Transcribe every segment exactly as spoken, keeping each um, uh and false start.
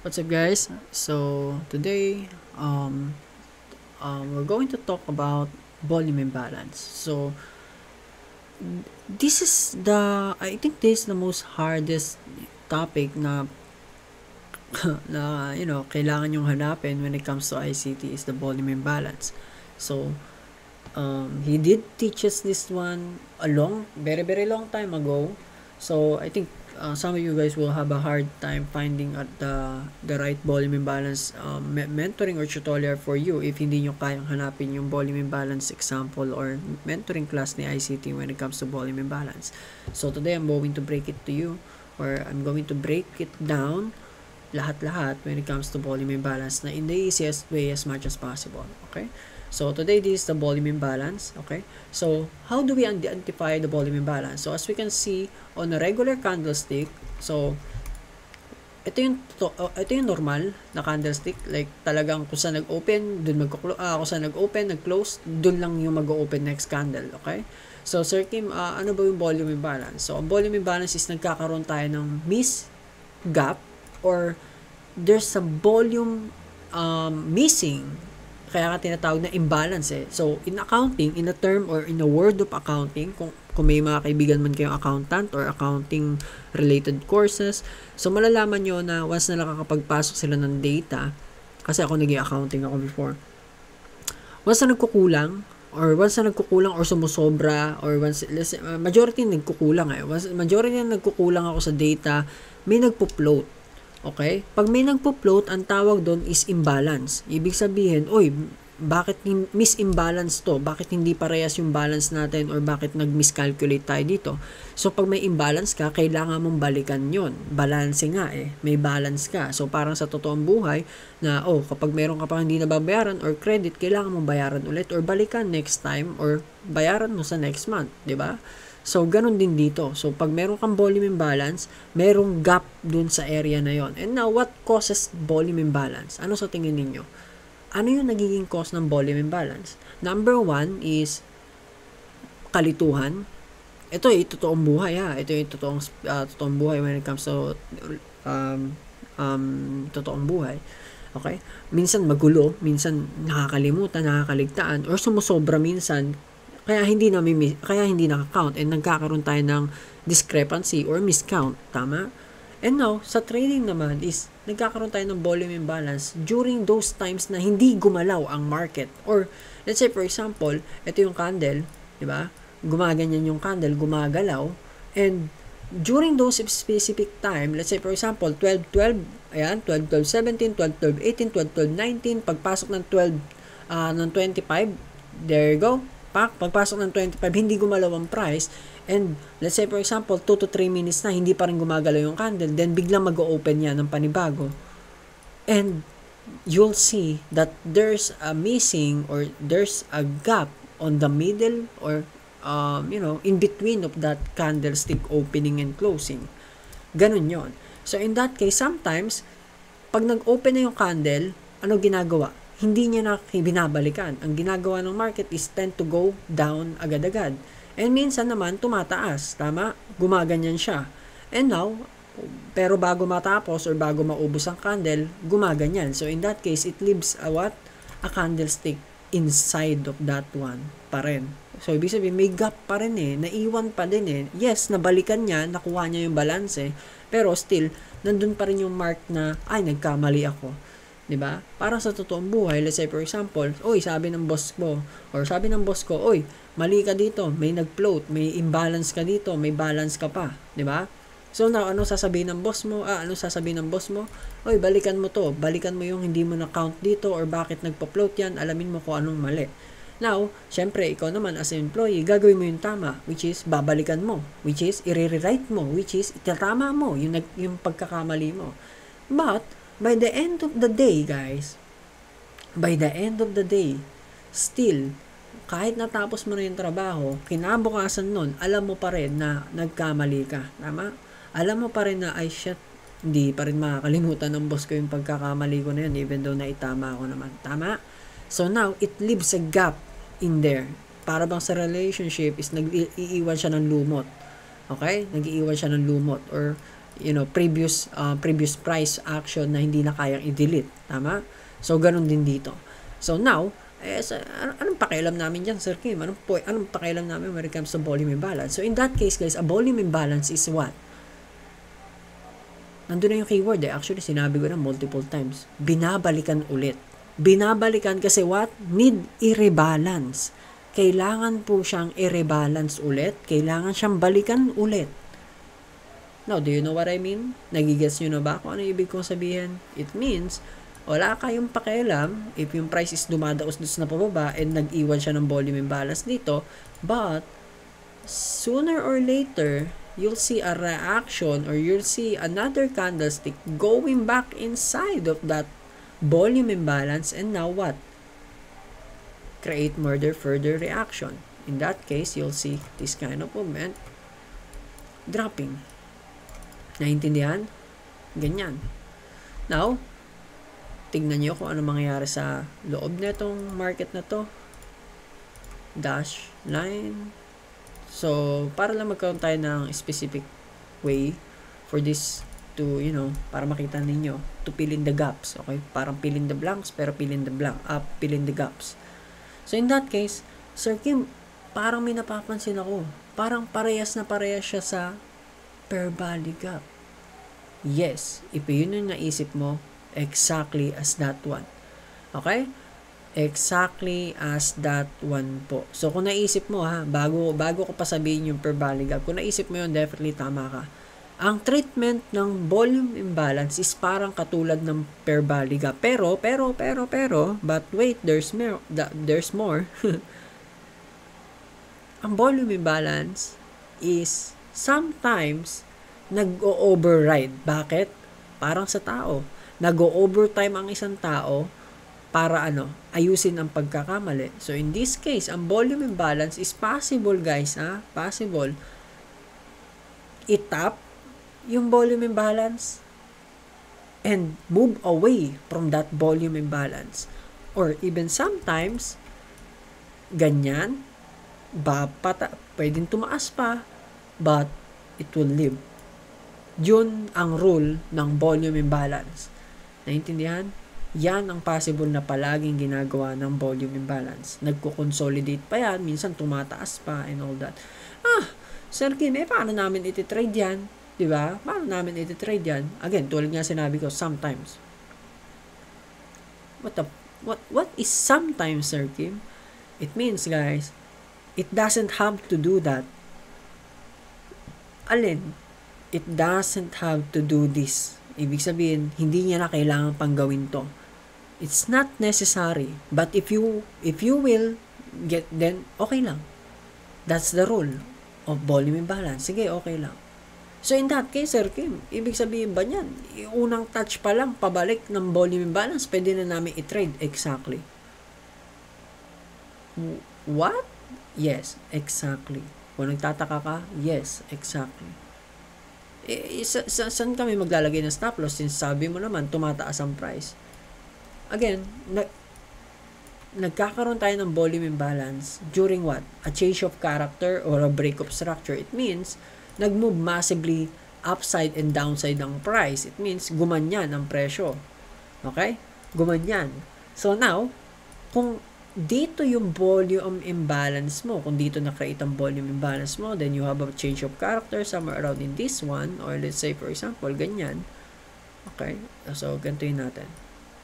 What's up, guys? So today, um, um, we're going to talk about volume imbalance. So this is the I think this is the most hardest topic na na you know kailangan yung hanapin when it comes to I C T is the volume imbalance. So um, he did teach us this one a long, very very long time ago. So I think uh, some of you guys will have a hard time finding at the the right volume imbalance um, me- mentoring or tutorial for you if hindi nyo kayang hanapin yung volume imbalance example or mentoring class ni I C T when it comes to volume imbalance. So today I'm going to break it to you, or I'm going to break it down lahat-lahat when it comes to volume imbalance na in the easiest way as much as possible. Okay? So today this is the volume imbalance. Okay? So how do we identify the volume imbalance? So as we can see on a regular candlestick, so ito yung to, uh, ito yung normal na candlestick, like talagang kung saan nag-open, dun magko ah, kung saan nag-open, nag-close, dun lang yung mag-open next candle. Okay? So Sir Kim, uh, ano ba yung volume imbalance? So ang volume imbalance is nagkakaroon tayo ng miss gap or there's a volume um, missing, kaya ka tinatawag na imbalance eh. So in accounting, in a term or in a word of accounting, kung, kung may mga kaibigan man kayong accountant or accounting related courses, so malalaman nyo na once na nakakapagpasok sila ng data, kasi ako naging accounting ako before, once na nagkukulang or once na nagkukulang or sumusobra or once let's, uh, majority nagkukulang eh. Once majority na nagkukulang ako sa data, may nagpo-float. Okay? Pag may nagpo-float, ang tawag doon is imbalance. Ibig sabihin, oy, bakit miss-imbalance to? Bakit hindi parehas yung balance natin or bakit nag-miscalculate tayo dito? So, pag may imbalance ka, kailangan mong balikan yon. Balance nga eh. May balance ka. So, parang sa totoong buhay na, oh, kapag meron ka pang hindi nababayaran or credit, kailangan mong bayaran ulit or balikan next time or bayaran mo sa next month. Diba? So, ganun din dito. So, pag meron kang volume imbalance, merong gap dun sa area na yon. And now, what causes volume imbalance? Ano sa tingin ninyo? Ano yung nagiging cause ng volume imbalance? Number one is kalituhan. Ito ay totoong buhay ha. Ito ay totoong, uh, totoong buhay when it comes to um, um, totoong buhay. Okay? Minsan magulo, minsan nakakalimutan, nakakaligtaan, or sumusobra minsan, kaya hindi na kaya hindi naka-count and nagkakaroon tayo ng discrepancy or miscount. Tama? And now, sa trading naman is nagkakaroon tayo ng volume imbalance during those times na hindi gumalaw ang market. Or, let's say for example, ito yung candle, di ba? Gumaganyan yung candle, gumagalaw. And during those specific time, let's say for example, twelve twelve, ayan, twelve twelve seventeen, twelve twelve eighteen, twelve twelve nineteen, pagpasok ng twelve, uh, ng twenty-five, there you go. Pak, pagpasok ng twenty-five, hindi gumalaw ang price. And let's say for example, two to three minutes na hindi pa rin gumagalaw yung candle, then biglang mag-o-open yan ng panibago. And you'll see that there's a missing or there's a gap on the middle or um, you know, in between of that candlestick opening and closing. Ganun yon. So in that case, sometimes pag nag-open na yung candle, ano ginagawa? Hindi niya na binabalikan. Ang ginagawa ng market is tend to go down agad-agad. And minsan naman, tumataas. Tama? Gumaganyan siya. And now, pero bago matapos or bago maubos ang candle, gumaganyan. So, in that case, it leaves a what? A candlestick inside of that one pa rin. So, ibig sabihin, may gap pa rin eh. Naiwan pa din eh. Yes, nabalikan niya, nakuha niya yung balance eh. Pero still, nandun pa rin yung mark na, ay, nagkamali ako. Diba? Para sa totoong buhay, let's say for example, oy, sabi ng boss ko, or sabi ng boss ko, oy, mali ka dito, may nag-float, may imbalance ka dito, may balance ka pa, diba? So now, ano sasabihin ng boss mo? Ah, ano sasabihin ng boss mo? Oy, balikan mo to, balikan mo yung hindi mo na-count dito, or bakit nagpa-float yan, alamin mo kung anong mali. Now, syempre, ikaw naman as an employee, gagawin mo yung tama, which is babalikan mo, which is i-rewrite mo, which is itatama mo, yung, yung pagkakamali mo. But, by the end of the day, guys, by the end of the day, still, kahit natapos mo na yung trabaho, kinabukasan nun, alam mo pa rin na nagkamali ka. Tama? Alam mo pa rin na, ay shit, hindi pa rin makakalimutan ng boss ko yung pagkakamali ko na yun, even though naitama ako naman. Tama? So now, it leaves a gap in there. Para bang sa relationship is nag-iiwan siya ng lumot. Okay? Nag-iiwan siya ng lumot. Or you know, previous uh, previous price action na hindi na kayang i-delete. Tama? So, ganun din dito. So, now, eh, sa, an- anong pakialam namin dyan, Sir Kim? Anong, po, anong pakialam namin when it comes to volume imbalance? So, in that case, guys, a volume imbalance is what? Nandun na yung keyword eh. Actually, sinabi ko na multiple times. Binabalikan ulit. Binabalikan kasi what? Need i-rebalance. Kailangan po siyang i-rebalance ulit. Kailangan siyang balikan ulit. Now, do you know what I mean? Nagigets nyo na ba kung ano ibig kong sabihin? It means, wala kayong pakialam if yung price is dumadaos-dos na pababa and nag-iwan siya ng volume imbalance dito, but sooner or later, you'll see a reaction or you'll see another candlestick going back inside of that volume imbalance, and now what? Create further further reaction. In that case, you'll see this kind of movement dropping. Naintindihan? Ganyan. Now, tingnan nyo kung ano mangyayari sa loob netong market na to. Dash line. So, para lang magkaroon tayo ng specific way for this to, you know, para makita ninyo, to fill in the gaps. Okay? Parang fill in the blanks, pero fill in the blank, up, uh, fill in the gaps. So, in that case, Sir Kim, parang may napapansin ako. Parang parehas na parehas siya sa per value gap. Yes, if yun yung naisip mo, exactly as that one. Okay? Exactly as that one po. So, kung naisip mo ha, bago, bago ko pa sabihin yung per value gap, kung naisip mo yun, definitely tama ka. Ang treatment ng volume imbalance is parang katulad ng per value gap. Pero, pero, pero, pero, but wait, there's more. There's more. Ang volume imbalance is sometimes nag-o-override. Bakit? Parang sa tao. Nag-o-overtime ang isang tao para ano, ayusin ang pagkakamali. So, in this case, ang volume imbalance is possible, guys. Ha? Possible. I-tap yung volume imbalance and move away from that volume imbalance. Or even sometimes, ganyan, ba, pata, pwedeng tumaas pa, but it will live. Yun ang rule ng volume imbalance. Naintindihan? Yan ang possible na palaging ginagawa ng volume imbalance. Nagko-consolidate pa yan, minsan tumataas pa and all that. Ah, Sir Kim, eh, paano namin iti-trade yan? Diba? Paano namin iti-trade yan? Again, tulad nga sinabi ko, sometimes. What the, what, what is sometimes, Sir Kim? It means, guys, it doesn't have to do that. Alin? It doesn't have to do this. Ibig sabihin, hindi niya na kailangan pang gawin to. It's not necessary. But if you, if you will get, then okay lang. That's the rule of volume imbalance. Sige, okay lang. So, in that case, Sir Kim, ibig sabihin ba niyan, unang touch pa lang, pabalik ng volume imbalance, pwede na namin i-trade. Exactly. What? Yes, exactly. Kung nagtataka ka, yes, exactly. Eh, sa, sa, saan kami maglalagay ng stop loss since sabi mo naman, tumataas ang price? Again, nag, nagkakaroon tayo ng volume imbalance during what? A change of character or a break of structure. It means, nag-move massively upside and downside ng price. It means, gumanyan ang presyo. Okay? Gumanyan. So now, kung dito yung volume imbalance mo, kung dito na-create ang volume imbalance mo, then you have a change of character somewhere around in this one, or let's say for example, ganyan. Okay? So, ganito yun natin.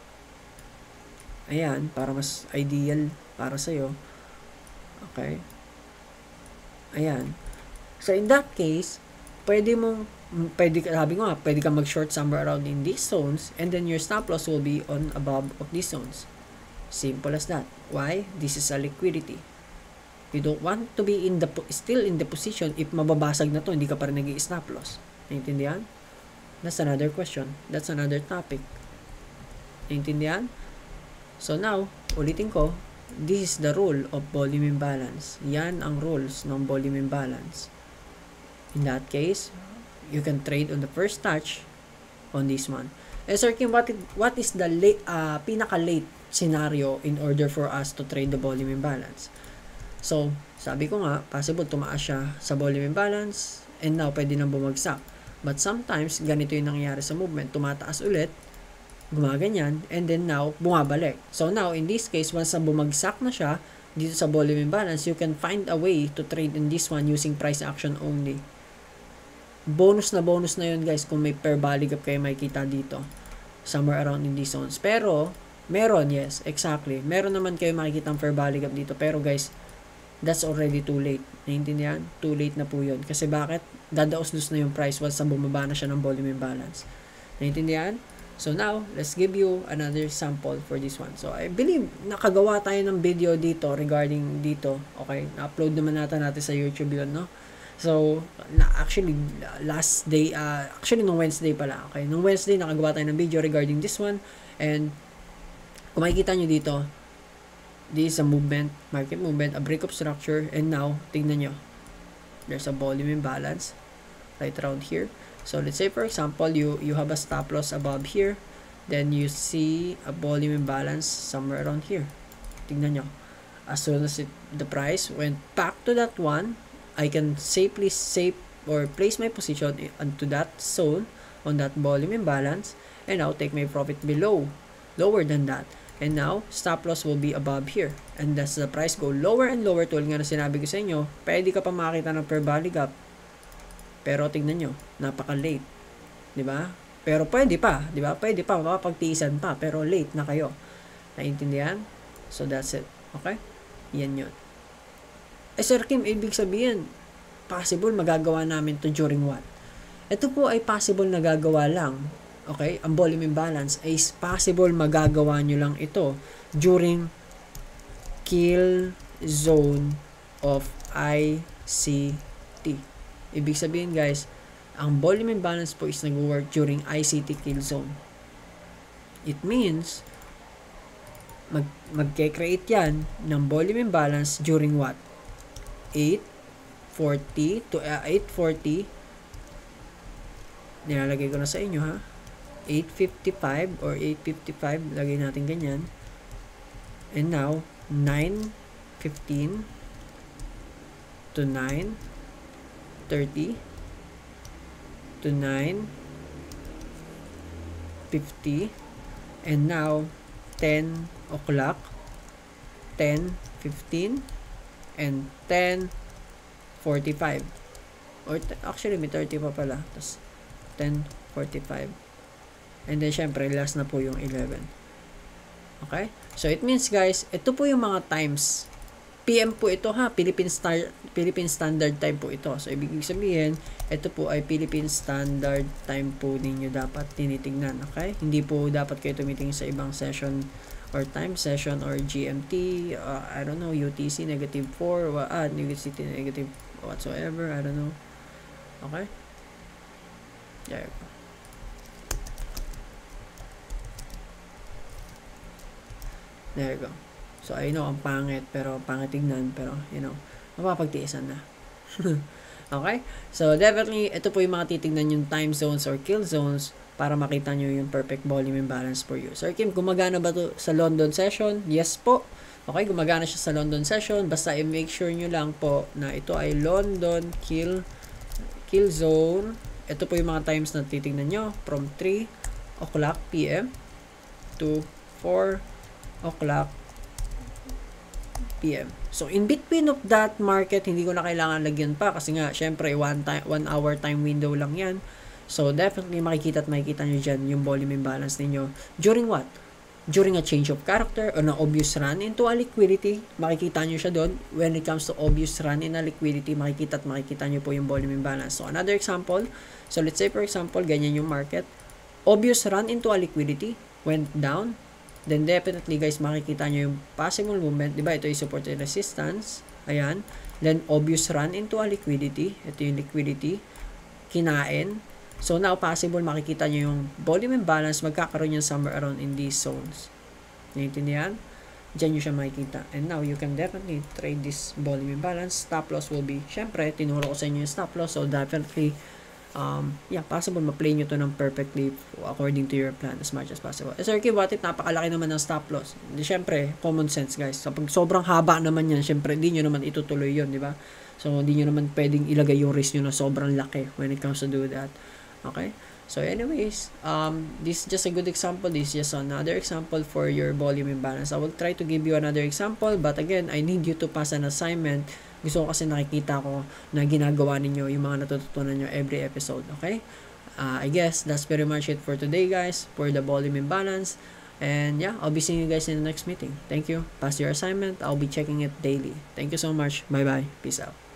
Ayan, para mas ideal para sa'yo. Okay? Ayan. So, in that case, pwede mong, pwede, sabi ko nga, pwede ka mag-short somewhere around in these zones, and then your stop loss will be on above of these zones. Simple as that. Why? This is a liquidity. You don't want to be in the still in the position if mababasag na to, hindi ka pa rin nag-i-stop loss. Naintindihan? That's another question. That's another topic. Naintindihan? So now, ulitin ko, this is the rule of volume imbalance. Yan ang rules ng volume imbalance. In that case, you can trade on the first touch on this one. Eh, Sir Kim, what, what is the late, uh, pinaka-late scenario in order for us to trade the volume imbalance? So, sabi ko nga, possible tumaas siya sa volume imbalance and now pwede nang bumagsak. But sometimes, ganito yung nangyayari sa movement. Tumataas ulit, gumaganyan, and then now, bumabalik. So now, in this case, once na bumagsak na siya, dito sa volume imbalance, you can find a way to trade in this one using price action only. Bonus na bonus na yun guys kung may pair valley gap kayo makikita dito. Somewhere around in these zones. Pero, meron, yes, exactly. Meron naman kayo makikita ang fair valley gap dito. Pero guys, that's already too late. Naiintindihan? Too late na po yun. Kasi bakit? Dadaos-dos na yung price once na bumaba na siya ng volume imbalance. Naiintindihan? So now, let's give you another sample for this one. So I believe nakagawa tayo ng video dito regarding dito. Okay, na-upload naman natin natin sa YouTube yun, no? So, na actually, last day, uh, actually nung Wednesday pala. Okay, nung Wednesday nakagawa tayo ng video regarding this one. And kung makikita nyo dito, this is a movement, market movement, a breakup structure. And now, tingnan nyo. There's a volume imbalance right around here. So let's say for example, you you have a stop loss above here, then you see a volume imbalance somewhere around here. Tingnan nyo. As soon as it, the price went back to that one, I can safely save or place my position onto that zone on that volume imbalance, and I'll take my profit below, lower than that. And now, stop loss will be above here. And as the price go lower and lower, tulad nga na sinabi ko sa inyo, pwede ka pa makita ng fair value gap. Pero tingnan nyo, napaka-late. Diba? Pero pwede pa. Diba? Pwede pa. Makapagtiisan pa. Pero late na kayo. Naintindihan? So, that's it. Okay? Yan yun. Eh, Sir Kim, ibig sabihin, possible magagawa namin to during what? Ito po ay possible na gagawa lang. Okay? Ang volume imbalance ay possible magagawa nyo lang ito during kill zone of I C T. Ibig sabihin guys, ang volume imbalance po is nag-work during I C T kill zone. It means, mag mag-create yan ng volume imbalance during what? eight forty to uh, eight forty. Nilalagay ko na sa inyo ha. eight fifty-five or eight fifty-five. Lagay natin ganyan. And now, nine fifteen to nine thirty to nine fifty, and now ten o'clock, ten fifteen, and ten forty-five, or actually may thirty pa pala, tapos ten forty-five, and then syempre last na po yung eleven. Okay, so it means guys, ito po yung mga times. P M po ito ha, Philippine Star Philippine Standard Time po ito. So ibig sabihin, ito po ay Philippine Standard Time po ninyo dapat tinitingnan, okay? Hindi po dapat kayo tumitingin sa ibang session or time session or G M T, uh, I don't know, U T C negative four, ah, U T C negative whatsoever, I don't know. Okay? There you go. There you go. So, I know, ang pangit, pero pangit tignan, pero, you know, mapapagtiisan na. Okay? So, definitely, ito po yung mga titignan yung time zones or kill zones para makita nyo yung perfect volume imbalance for you. Sir Kim, gumagana ba to sa London session? Yes po. Okay, gumagana siya sa London session. Basta i-make sure nyo lang po na ito ay London kill, kill zone. Ito po yung mga times na titignan nyo from three o'clock p m to four o'clock p m So, in between of that market, hindi ko na kailangan lagyan pa kasi nga, syempre, one, time, one hour time window lang yan. So, definitely, makikita at makikita nyo dyan yung volume imbalance ninyo. During what? During a change of character or na obvious run into a liquidity, makikita nyo siya doon. When it comes to obvious run in a liquidity, makikita at makikita nyo po yung volume imbalance. So, another example. So, let's say, for example, ganyan yung market. Obvious run into a liquidity, went down. Then definitely guys, makikita nyo yung possible movement. Diba? Ito yung support and resistance. Ayan. Then obvious run into a liquidity. Ito yung liquidity. Kinain. So now possible makikita nyo yung volume imbalance. Magkakaroon yan somewhere around in these zones. Naiintindihan? Diyan nyo siya makikita. And now you can definitely trade this volume imbalance. Stop loss will be, syempre, tinuro ko sa inyo yung stop loss. So definitely, Um, yeah, possible ma-play nyo to ng perfectly according to your plan as much as possible. Eh, Sir Kim, what if napakalaki naman ng stop loss? Di, syempre, common sense guys. So, pag sobrang haba naman yan, syempre, di nyo naman itutuloy yun, di ba? So, di nyo naman pwedeng ilagay yung risk nyo na sobrang laki when it comes to do that. Okay? So anyways, um, this is just a good example. This is just another example for your volume imbalance. I will try to give you another example, but again, I need you to pass an assignment. Gusto ko kasi nakikita ko na ginagawa ninyo yung mga natututunan nyo every episode. Okay? Uh, I guess that's very much it for today, guys, for the volume imbalance. And yeah, I'll be seeing you guys in the next meeting. Thank you. Pass your assignment. I'll be checking it daily. Thank you so much. Bye-bye. Peace out.